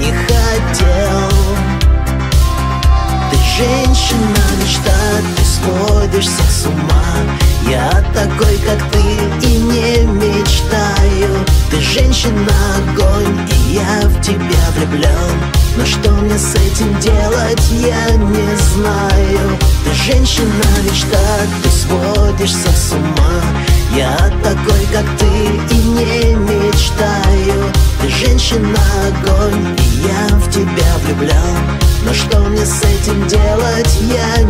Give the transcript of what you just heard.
не хотел. Ты женщина мечта, ты сводишь всех с ума. Я такой, как ты, и не мечтаю. Ты женщина огонь, и я в тебя влюблен. Но что мне с этим делать, я не знаю. Ты женщина мечта, ты сводишь всех с ума. Я такой, как ты, и не мечтаю. Ты женщина огонь, и я в тебя влюблен. Но что мне с этим делать, я